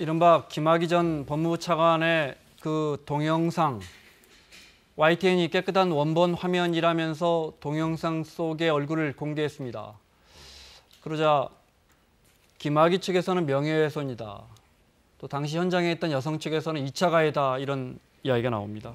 이른바 김학의 전 법무부 차관의 그 동영상, YTN이 깨끗한 원본 화면이라면서 동영상 속의 얼굴을 공개했습니다. 그러자 김학의 측에서는 명예훼손이다. 또 당시 현장에 있던 여성 측에서는 2차 가해다 이런 이야기가 나옵니다.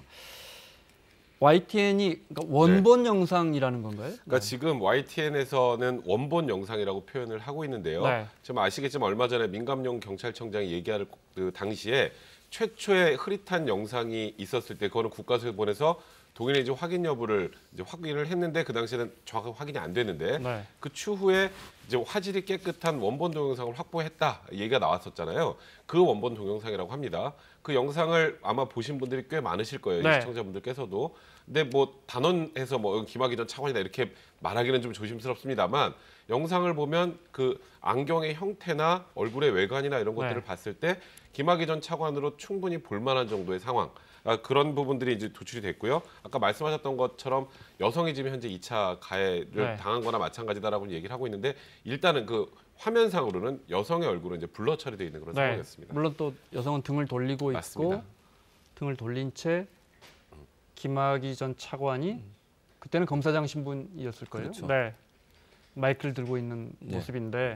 YTN이 그러니까 원본 영상이라는 건가요? 그러니까 지금 YTN에서는 원본 영상이라고 표현을 하고 있는데요. 지금 아시겠지만 얼마 전에 민감용 경찰청장이 얘기할 그 당시에 최초의 흐릿한 영상이 있었을 때 그거는 국가수에 보내서 동일인지 확인 여부를 이제 확인을 했는데 그 당시에는 정확하게 확인이 안 됐는데 그 추후에 이제 화질이 깨끗한 원본 동영상을 확보했다 얘기가 나왔었잖아요. 그 원본 동영상이라고 합니다. 그 영상을 아마 보신 분들이 꽤 많으실 거예요. 시청자분들께서도. 근데 뭐 단언해서 뭐 김학의 전 차관이다 이렇게 말하기는 좀 조심스럽습니다만 영상을 보면 그 안경의 형태나 얼굴의 외관이나 이런 것들을 봤을 때 김학의 전 차관으로 충분히 볼만한 정도의 상황. 그런 부분들이 이제 도출이 됐고요. 아까 말씀하셨던 것처럼 여성이 지금 현재 2차 가해를 당한 거나 마찬가지다라고 얘기를 하고 있는데 일단은 그 화면상으로는 여성의 얼굴은 이제 블러 처리되어 있는 그런 상황이었습니다. 물론 또 여성은 등을 돌리고 맞습니다. 있고 등을 돌린 채 김학의 전 차관이 그때는 검사장 신분이었을 거예요. 그렇죠. 마이크를 들고 있는 모습인데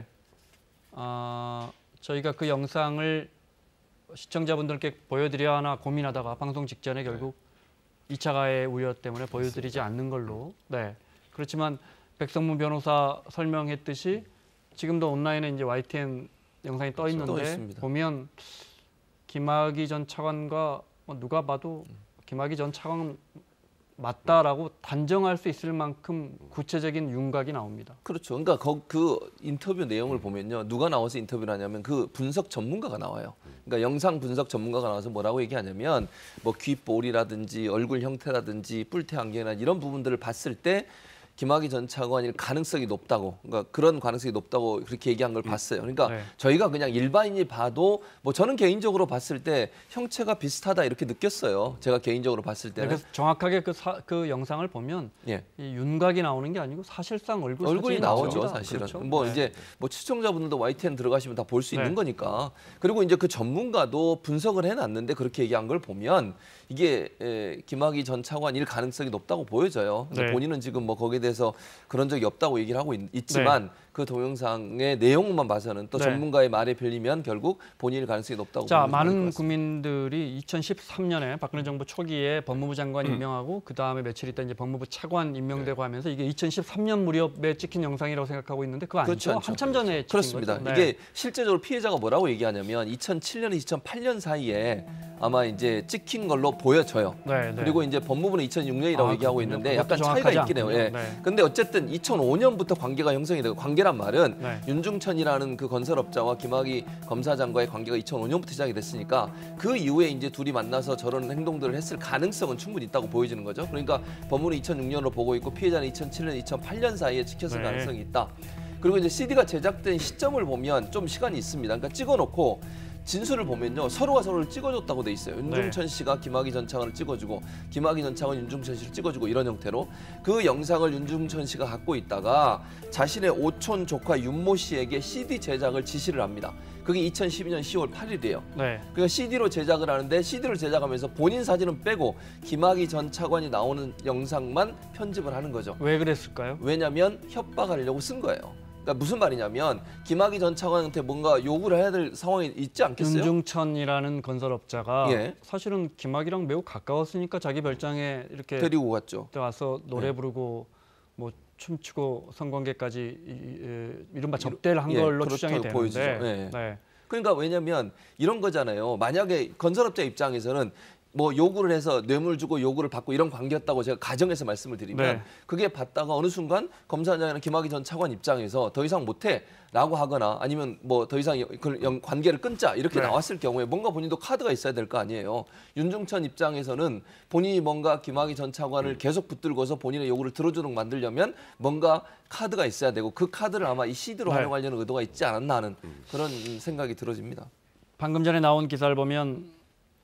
저희가 그 영상을 시청자분들께 보여드려야 하나 고민하다가 방송 직전에 결국 2차 가해 우려 때문에 보여드리지 않는 걸로. 그렇지만 백성문 변호사 설명했듯이 지금도 온라인에 이제 YTN 영상이 떠 있는데 보면 김학의 전 차관과 누가 봐도 김학의 전 차관은 맞다라고 단정할 수 있을 만큼 구체적인 윤곽이 나옵니다. 그렇죠. 그러니까 그 인터뷰 내용을 보면요. 누가 나와서 인터뷰를 하냐면 그 분석 전문가가 나와요. 그러니까 영상 분석 전문가가 나와서 뭐라고 얘기하냐면 뭐 귓볼이라든지 얼굴 형태라든지 뿔테 안경이나 이런 부분들을 봤을 때 김학의 전 차관일 가능성이 높다고, 그러니까 그런 가능성이 높다고 그렇게 얘기한 걸 봤어요. 그러니까 저희가 그냥 일반인이 봐도 뭐 저는 개인적으로 봤을 때 형체가 비슷하다 이렇게 느꼈어요. 제가 개인적으로 봤을 때는. 그래서 정확하게 그 영상을 보면 이 윤곽이 나오는 게 아니고 사실상 얼굴이 나오죠, 사실은. 그렇죠? 뭐 이제 뭐 시청자분들도 YTN 들어가시면 다 볼 수 있는 거니까. 그리고 이제 그 전문가도 분석을 해놨는데 그렇게 얘기한 걸 보면 이게 김학의 전 차관일 가능성이 높다고 보여져요. 근데 본인은 지금 뭐 거기에 대해서 그런 적이 없다고 얘기를 하고 있지만 그 동영상의 내용만 봐서는 또 전문가의 말에 빌리면 결국 본인일 가능성이 높다고 보여져요. 많은 국민들이 2013년에 박근혜 정부 초기에 법무부 장관 임명하고 그 다음에 며칠 있다 이제 법무부 차관 임명되고 하면서 이게 2013년 무렵에 찍힌 영상이라고 생각하고 있는데 그거 아니죠? 그렇죠. 한참 전에 찍힌 그렇습니다. 거죠? 이게 실제적으로 피해자가 뭐라고 얘기하냐면 2007년에서 2008년 사이에 아마 이제 찍힌 걸로 보여져요. 그리고 이제 법무부는 2006년이라고 얘기하고 있는데 약간 차이가 있긴 해요. 근데 어쨌든 2005년부터 관계가 형성이 되고 관계란 말은 윤중천이라는 그 건설업자와 김학의 검사장과의 관계가 2005년부터 시작이 됐으니까 그 이후에 이제 둘이 만나서 저런 행동들을 했을 가능성은 충분히 있다고 보여지는 거죠. 그러니까 법무부는 2006년으로 보고 있고 피해자는 2007년, 2008년 사이에 찍혔을 가능성이 있다. 그리고 이제 CD가 제작된 시점을 보면 좀 시간이 있습니다. 그러니까 찍어놓고 진술을 보면요. 서로가 서로를 찍어줬다고 돼 있어요. 윤중천 씨가 김학의 전 차관을 찍어주고 김학의 전 차관 윤중천 씨를 찍어주고 이런 형태로 그 영상을 윤중천 씨가 갖고 있다가 자신의 오촌 조카 윤모 씨에게 CD 제작을 지시를 합니다. 그게 2012년 10월 8일이에요. 그러니까 CD로 제작을 하는데 CD를 제작하면서 본인 사진은 빼고 김학의 전 차관이 나오는 영상만 편집을 하는 거죠. 왜 그랬을까요? 왜냐하면 협박하려고 쓴 거예요. 그러니까 무슨 말이냐면 김학의 전 차관한테 뭔가 요구를 해야 될 상황이 있지 않겠어요? 윤중천이라는 건설업자가 사실은 김학의랑 매우 가까웠으니까 자기 별장에 이렇게 데리고 갔죠. 와서 노래 부르고 뭐 춤추고 성관계까지 이른바 접대를 한 걸로 추정이 되는데 그러니까 왜냐하면 이런 거잖아요. 만약에 건설업자 입장에서는 뭐 요구를 해서 뇌물 주고 요구를 받고 이런 관계였다고 제가 가정해서 말씀을 드리면 그게 받다가 어느 순간 검사장이나 김학의 전 차관 입장에서 더 이상 못해라고 하거나 아니면 뭐 더 이상 관계를 끊자 이렇게 나왔을 경우에 뭔가 본인도 카드가 있어야 될 거 아니에요. 윤중천 입장에서는 본인이 뭔가 김학의 전 차관을 계속 붙들고서 본인의 요구를 들어주도록 만들려면 뭔가 카드가 있어야 되고 그 카드를 아마 이 CD로 활용하려는 의도가 있지 않았나 하는 그런 생각이 들어집니다. 방금 전에 나온 기사를 보면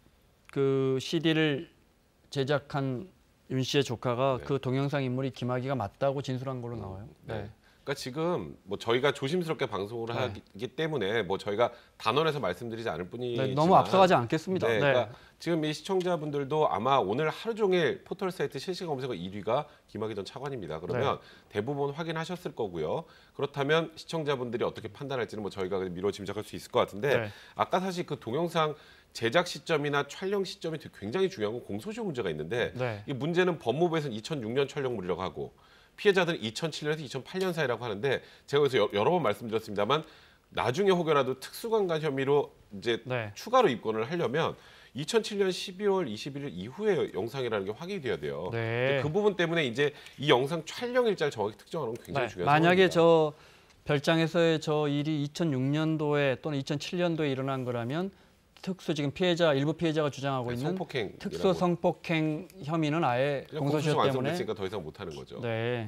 그 CD를 제작한 윤 씨의 조카가 그 동영상 인물이 김학의가 맞다고 진술한 걸로 나와요. 그러니까 지금 뭐 저희가 조심스럽게 방송을 하기 때문에 뭐 저희가 단언해서 말씀드리지 않을 뿐이지만 네, 너무 앞서가지 않겠습니다. 네, 네. 그러니까 지금 이 시청자분들도 아마 오늘 하루 종일 포털 사이트 실시간 검색어 1위가 김학의 전 차관입니다. 그러면 대부분 확인하셨을 거고요. 그렇다면 시청자분들이 어떻게 판단할지는 뭐 저희가 미뤄 짐작할 수 있을 것 같은데 아까 사실 그 동영상 제작 시점이나 촬영 시점이 굉장히 중요한 건 공소시효 문제가 있는데 이 문제는 법무부에서는 2006년 촬영물이라고 하고 피해자들은 2007년에서 2008년 사이라고 하는데 제가 여기서 여러 번 말씀드렸습니다만 나중에 혹여라도 특수강간 혐의로 이제 추가로 입건을 하려면 2007년 12월 21일 이후의 영상이라는 게 확인이 돼야 돼요. 그 부분 때문에 이제 이 영상 촬영 일자를 정확히 특정하는 건 굉장히 중요한 만약에 상황입니다. 저 별장에서의 저 일이 2006년도에 또는 2007년도에 일어난 거라면 지금 일부 피해자가 주장하고 있는 특수 성폭행 혐의는 아예 공소시효 때문에 완성됐으니까 더 이상 못 하는 거죠. 네.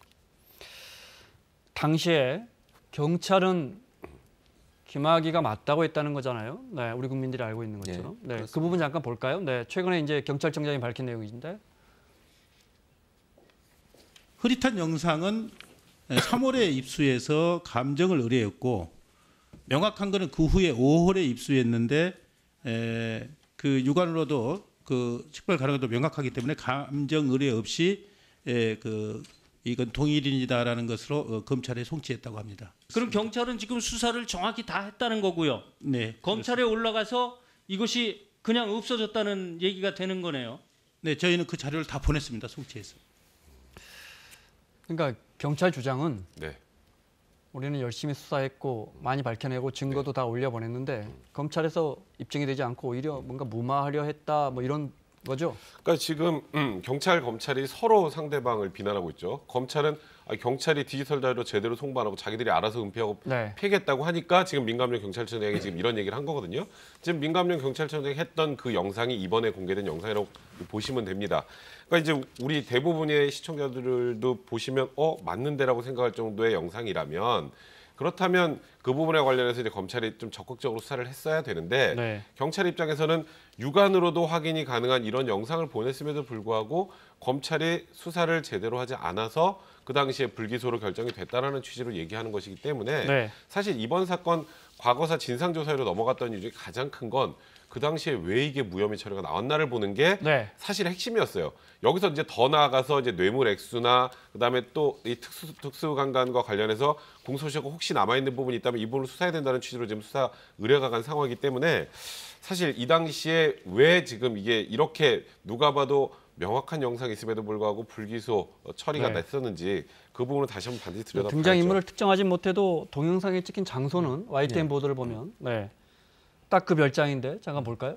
당시에 경찰은 김학의가 맞다고 했다는 거잖아요. 네, 우리 국민들이 알고 있는 것처럼. 네, 그 부분 잠깐 볼까요? 네, 최근에 이제 경찰청장이 밝힌 내용인데 흐릿한 영상은 3월에 입수해서 감정을 의뢰했고 명확한 거는 그 후에 5월에 입수했는데 그 육안으로도 그 식별 가능성도 명확하기 때문에 감정 의뢰 없이 이건 동일인이다라는 것으로 검찰에 송치했다고 합니다. 그럼 경찰은 지금 수사를 정확히 다 했다는 거고요. 네. 검찰에 올라가서 이것이 그냥 없어졌다는 얘기가 되는 거네요. 네, 저희는 그 자료를 다 보냈습니다. 송치해서. 그러니까 경찰 주장은 우리는 열심히 수사했고 많이 밝혀내고 증거도 다 올려보냈는데 검찰에서 입증이 되지 않고 오히려 뭔가 무마하려 했다 뭐 이런 거죠? 그러니까 지금 검찰이 서로 상대방을 비난하고 있죠. 검찰은 경찰이 디지털 자료로 제대로 송부 안 하고 자기들이 알아서 은폐하고 폐기했다고 하니까 지금 민감령 경찰청장이 지금 이런 얘기를 한 거거든요. 지금 민감령 경찰청장이 했던 그 영상이 이번에 공개된 영상이라고 보시면 됩니다. 그러니까 이제 우리 대부분의 시청자들도 보시면 맞는데라고 생각할 정도의 영상이라면 그렇다면 그 부분에 관련해서 이제 검찰이 좀 적극적으로 수사를 했어야 되는데 경찰 입장에서는 육안으로도 확인이 가능한 이런 영상을 보냈음에도 불구하고 검찰이 수사를 제대로 하지 않아서 그 당시에 불기소로 결정이 됐다라는 취지로 얘기하는 것이기 때문에 사실 이번 사건 과거사 진상조사로 넘어갔던 이유 중에 가장 큰 건 그 당시에 왜 이게 무혐의 처리가 나왔나를 보는 게 사실 핵심이었어요. 여기서 이제 더 나아가서 이제 뇌물 액수나 그다음에 또 이 특수강간과 관련해서 공소시효가 혹시 남아 있는 부분이 있다면 이 부분을 수사해야 된다는 취지로 지금 수사 의뢰가 간 상황이기 때문에 사실 이 당시에 왜 지금 이게 이렇게 누가 봐도 명확한 영상이 있음에도 불구하고 불기소 처리가 됐었는지 그 부분을 다시 한번 반드시 들여다봐야죠. 등장인물을 특정하지 못해도 동영상에 찍힌 장소는 YTN 보도를 보면 딱 그 별장인데 잠깐 볼까요?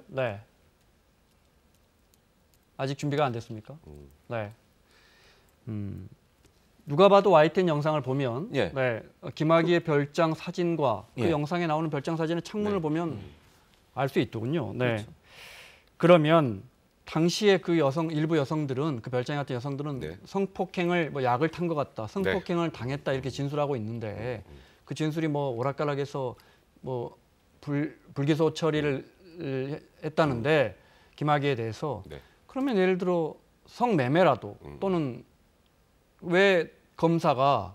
아직 준비가 안 됐습니까? 누가 봐도 YTN 영상을 보면 김학의의 별장 사진과 그 영상에 나오는 별장 사진의 창문을 보면 알 수 있더군요. 그러면 당시에 그 일부 여성들은 그 별장에 갔던 여성들은 성폭행을 뭐 약을 탄 것 같다, 성폭행을 당했다 이렇게 진술하고 있는데 그 진술이 뭐 오락가락해서 뭐 불기소 처리를 했다는데 김학의에 대해서 그러면 예를 들어 성매매라도 또는 왜 검사가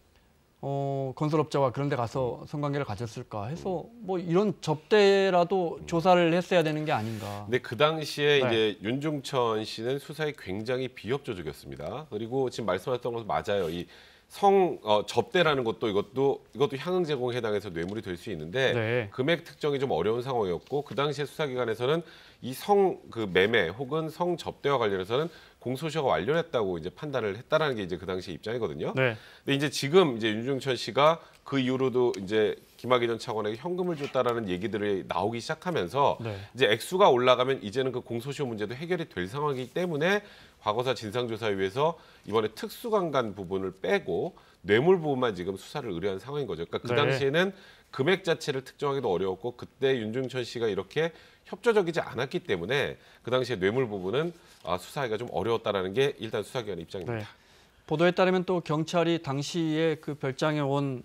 건설업자와 그런 데 가서 성관계를 가졌을까 해서 뭐 이런 접대라도 조사를 했어야 되는 게 아닌가. 근데 그 당시에 이제 윤중천 씨는 수사에 굉장히 비협조적이었습니다. 그리고 지금 말씀하셨던 것도 맞아요. 이 접대라는 것도 이것도 향응 제공에 해당해서 뇌물이 될 수 있는데 금액 특정이 좀 어려운 상황이었고 그 당시에 수사기관에서는 이 매매 혹은 성 접대와 관련해서는 공소시효가 완료했다고 이제 판단을 했다라는 게 이제 그 당시 입장이거든요. 근데 이제 지금 이제 윤중천 씨가 그 이후로도 이제 김학의 전 차관에게 현금을 줬다라는 얘기들이 나오기 시작하면서 이제 액수가 올라가면 이제는 그 공소시효 문제도 해결이 될 상황이기 때문에 과거사 진상조사위에서 이번에 특수강간 부분을 빼고 뇌물 부분만 지금 수사를 의뢰한 상황인 거죠. 그러니까 그 당시에는 금액 자체를 특정하기도 어려웠고 그때 윤중천 씨가 이렇게 협조적이지 않았기 때문에 그 당시에 뇌물 부분은 수사하기가 좀 어려웠다라는 게 일단 수사기관의 입장입니다. 보도에 따르면 또 경찰이 당시에 그 별장에 온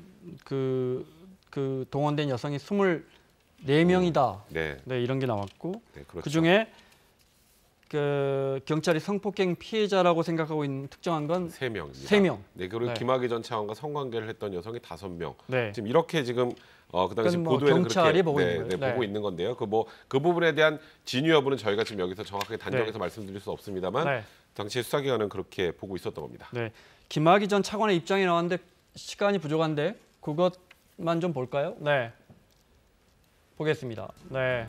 그 동원된 여성이 24명이다. 이런 게 나왔고 그렇죠. 그중에 그 경찰이 성폭행 피해자라고 생각하고 있는 특정한 건 3명입니다. 3명. 네, 그리고 네. 김학의 전 차관과 성관계를 했던 여성이 5명. 네. 지금 이렇게 지금 그 당시 뭐 보도에는 경찰이 그렇게 보고 있는 거예요. 보고 있는 건데요. 그 부분에 대한 진위 여부는 저희가 지금 여기서 정확하게 단정해서 말씀드릴 수 없습니다만 당시 수사기관은 그렇게 보고 있었던 겁니다. 네. 김학의 전 차관의 입장이 나왔는데 시간이 부족한데 그것만 좀 볼까요? 네. 보겠습니다. 네.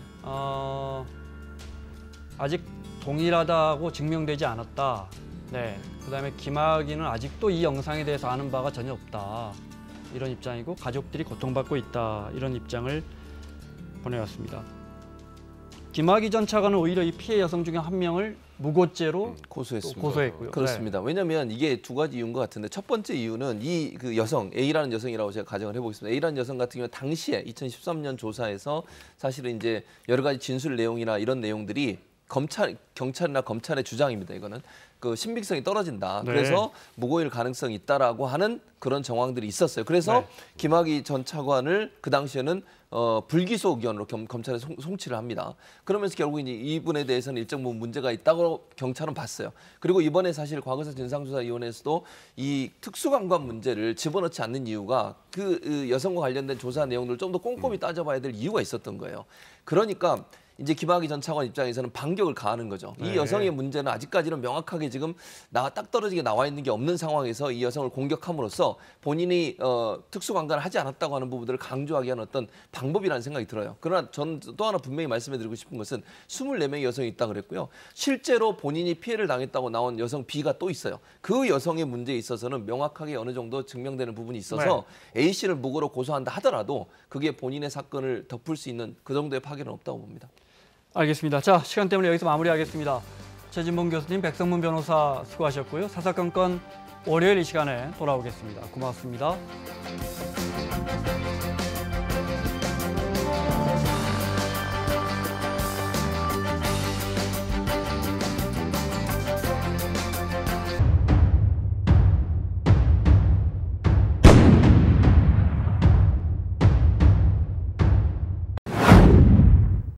아직 동일하다고 증명되지 않았다. 네. 그다음에 김학의는 아직도 이 영상에 대해서 아는 바가 전혀 없다. 이런 입장이고 가족들이 고통받고 있다. 이런 입장을 보내왔습니다. 김학의 전 차관은 오히려 이 피해 여성 중에 한 명을 무고죄로 고소했고요. 그렇습니다. 네. 왜냐하면 이게 두 가지 이유인 것 같은데 첫 번째 이유는 이 그 여성 A라는 여성이라고 제가 가정을 해보겠습니다. A라는 여성 같은 경우는 당시에 2013년 조사에서 사실은 이제 여러 가지 진술 내용이나 이런 내용들이 경찰이나 검찰의 주장입니다. 이거는 그 신빙성이 떨어진다. 네. 그래서 무고일 가능성이 있다라고 하는 그런 정황들이 있었어요. 그래서 네. 김학의 전 차관을 그 당시에는 불기소 의견으로 검찰에 송치를 합니다. 그러면서 결국 이분에 대해서는 일정 부분 문제가 있다고 경찰은 봤어요. 그리고 이번에 사실 과거사 진상조사위원회에서도 이 특수강간 문제를 집어넣지 않는 이유가 그 여성과 관련된 조사 내용들을 좀 더 꼼꼼히 따져봐야 될 이유가 있었던 거예요. 그러니까 이제 김학의 전 차관 입장에서는 반격을 가하는 거죠. 이 여성의 문제는 아직까지는 명확하게 지금 딱 떨어지게 나와 있는 게 없는 상황에서 이 여성을 공격함으로써 본인이 특수강간을 하지 않았다고 하는 부분들을 강조하기 위한 어떤 방법이라는 생각이 들어요. 그러나 전 또 하나 분명히 말씀드리고 싶은 것은 24명의 여성이 있다고 그랬고요. 실제로 본인이 피해를 당했다고 나온 여성 B가 또 있어요. 그 여성의 문제에 있어서는 명확하게 어느 정도 증명되는 부분이 있어서 A 씨를 무고로 고소한다 하더라도 그게 본인의 사건을 덮을 수 있는 그 정도의 파괴는 없다고 봅니다. 알겠습니다. 자, 시간 때문에 여기서 마무리하겠습니다. 최진봉 교수님, 백성문 변호사 수고하셨고요. 사사건건 월요일 이 시간에 돌아오겠습니다. 고맙습니다.